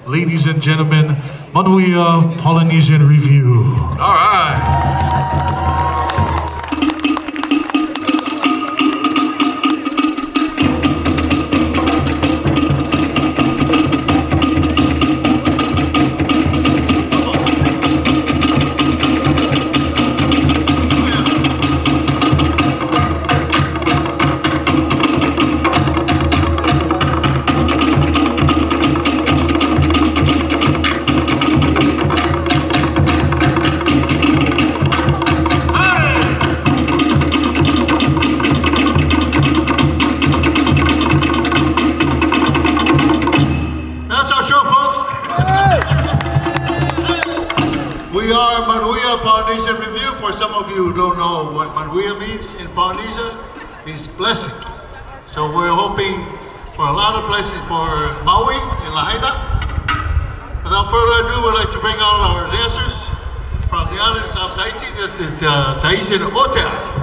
ladies and gentlemen, Manuia Polynesian Review. All right. We are Manuia Polynesian Review. For some of you who don't know what Manuia means in Polynesia, means blessings. So we're hoping for a lot of blessings for Maui and Lahaina. Without further ado, we'd like to bring out our dancers from the islands of Tahiti. This is the Tahitian Otea.